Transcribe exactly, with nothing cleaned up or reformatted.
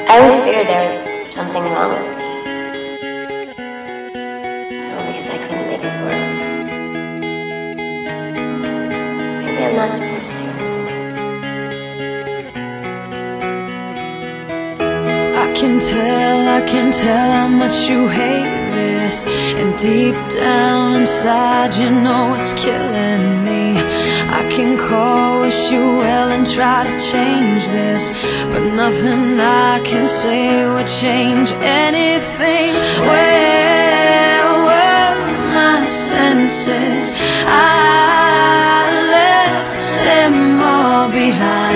I always feared there was something wrong with me. Oh, because I couldn't make it work. Maybe I'm not supposed to. I can tell, I can tell how much you hate this, and deep down inside you know it's killing me. I can call, wish you well and try to change this, but nothing I can say would change anything. Where were my senses? I left them all behind.